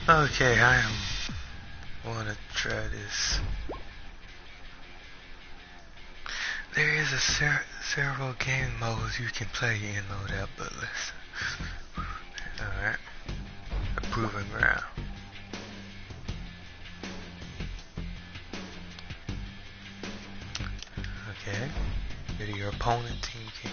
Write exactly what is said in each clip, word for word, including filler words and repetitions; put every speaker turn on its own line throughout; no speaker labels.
Okay, I am wanna try this. There is a ser several game modes you can play in loadout, but let's. Alright. A proving ground. Okay. Go to your opponent team can.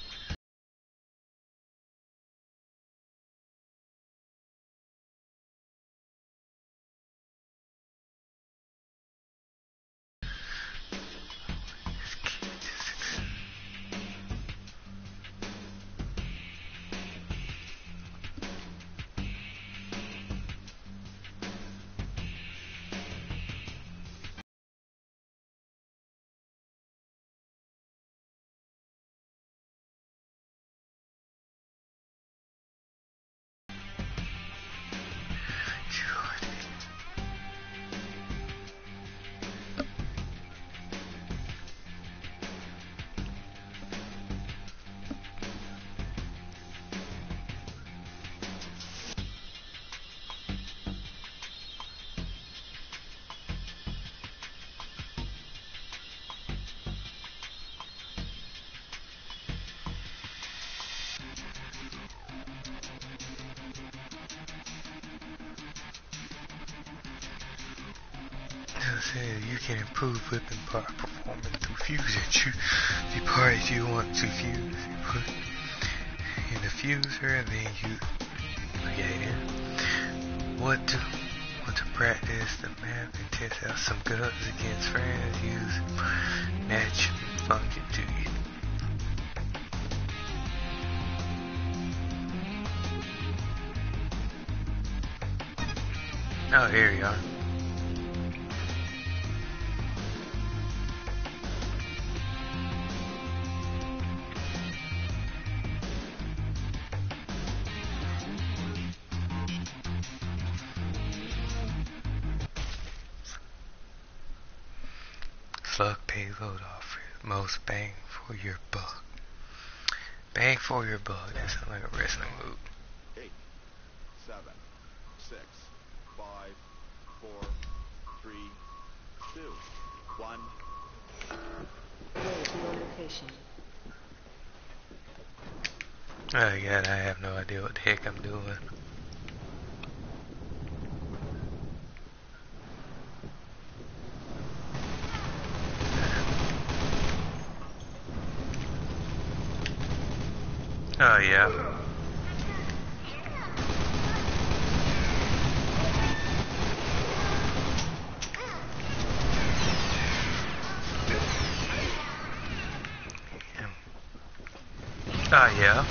You can improve weapon part performance through fusion. Choose the parts you want to fuse. You put in the fuser and then you okay then. What to want to practice the map and test out some guns against friends. Use match function to you. Oh, here you are. Slug payload offers most bang for your buck. Bang for your buck. That sounds like a wrestling move.
Eight, seven, six, five, four, three, two, one.
Go to your location.
Oh god, I have no idea what the heck I'm doing. Oh yeah. Oh yeah.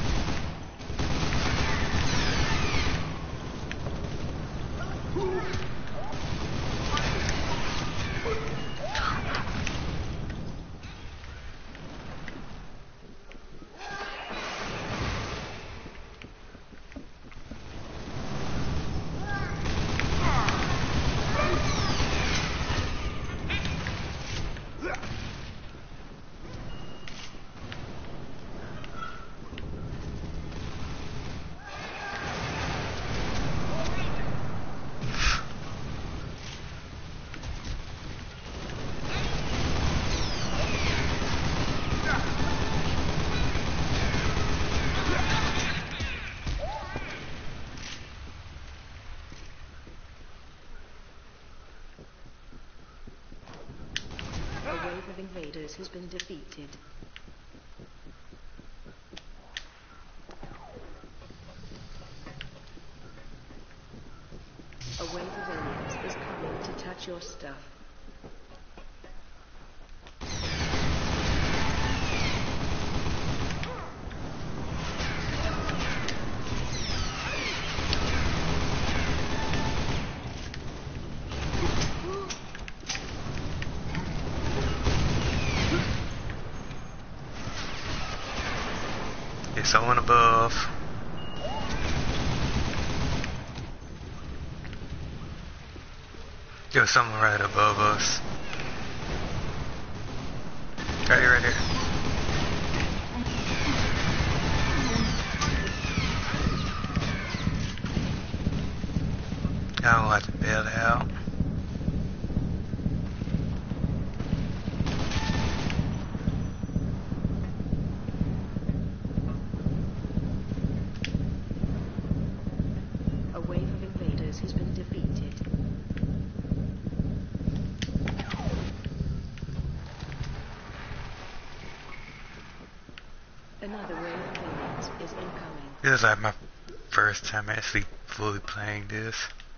Invaders has been defeated. A wave of aliens is coming to touch your stuff.
There's someone above. There's someone right above us. Right here, right here. I don't like to bail out.
A wave of invaders has been defeated. Another wave of aliens is incoming.
This is like my first time actually fully playing this.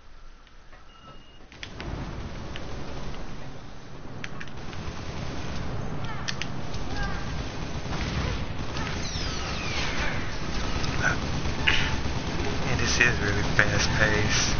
And this is really fast paced.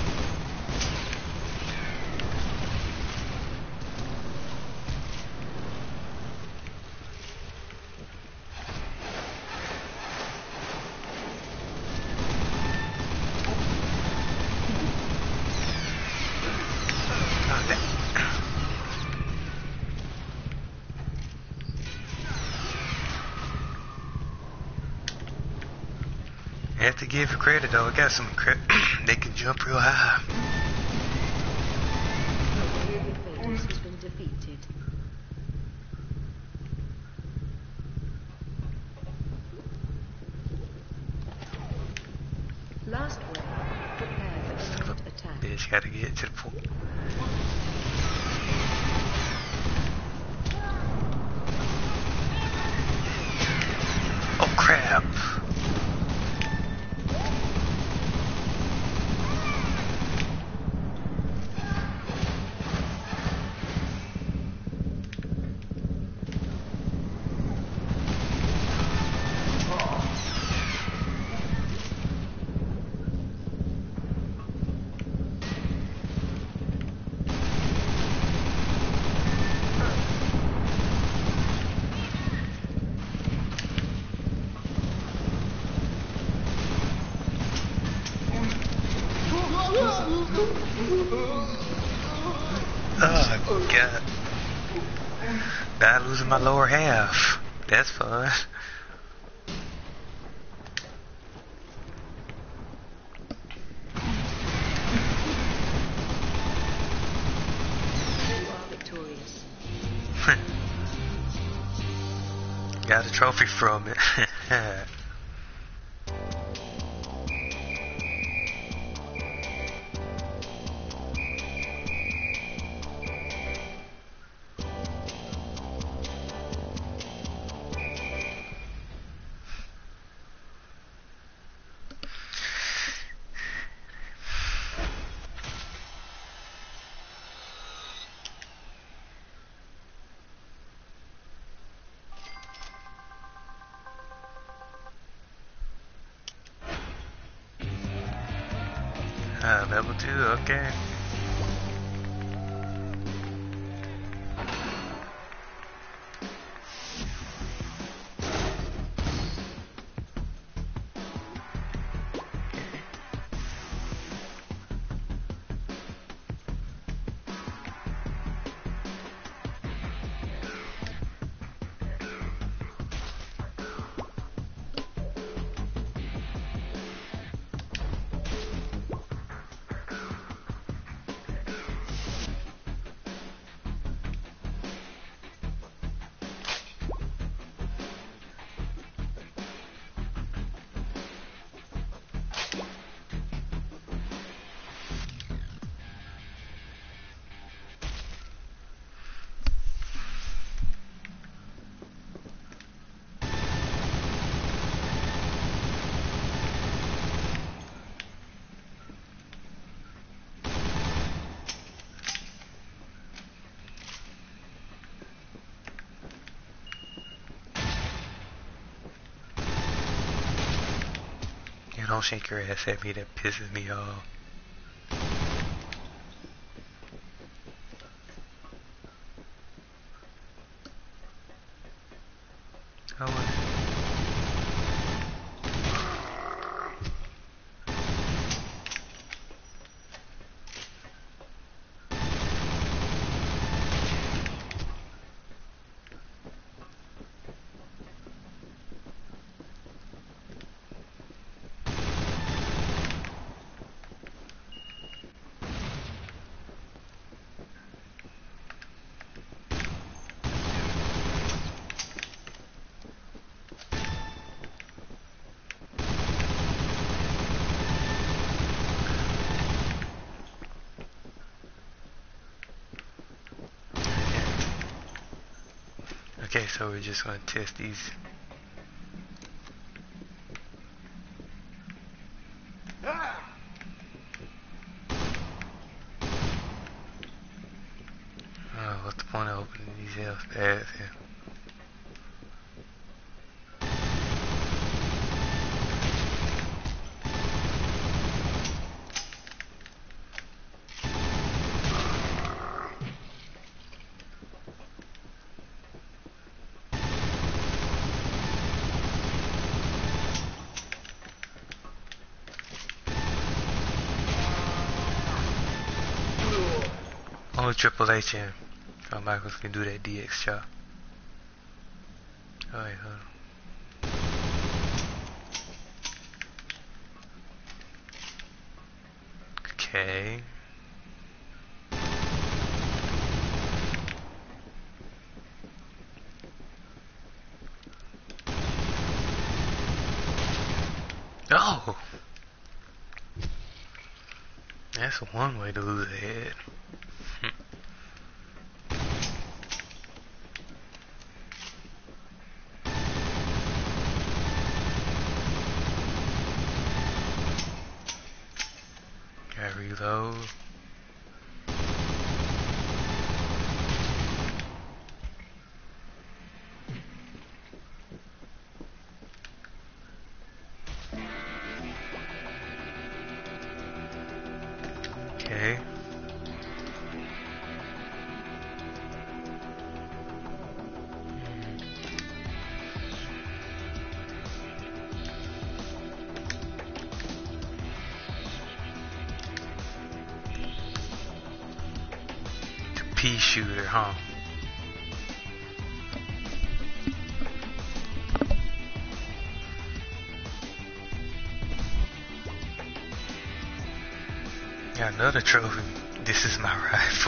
I have to give it credit though, I got some credit. They can jump real high.
A wave of invaders has been defeated. Last wave. Prepare for imminent attack.
They just gotta get to the point. Oh crap! Oh god. Now losing my lower half. That's fun.
You are victorious.
Got a trophy from it. Uh, level two, okay. Don't shake your ass at me, that pisses me off. Oh, Okay, so we're just gonna test these. Oh, what's the point of opening these health pads here? Only Triple H and Shawn Michaels can do that D X shot. Oh, wait, hold on. Okay. Oh! That's one way to lose a head. Gotta reload. Okay. Pea shooter, huh? Got another trophy. This is my rifle.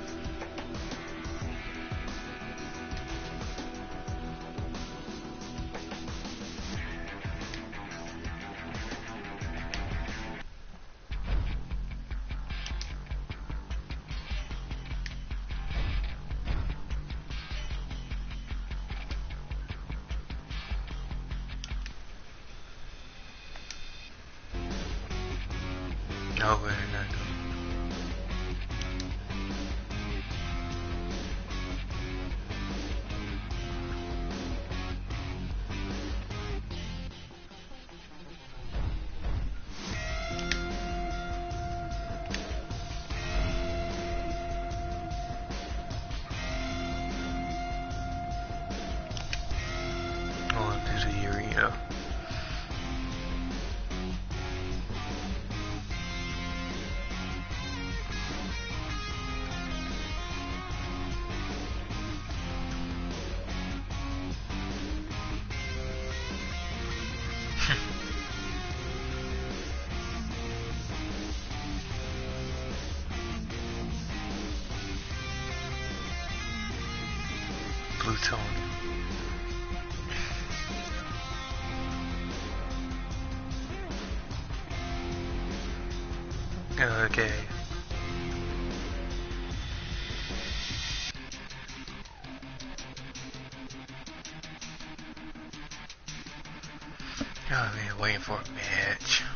No, we're not doing. On to the arena. Plutonium. Okay. Oh man, waiting for a match.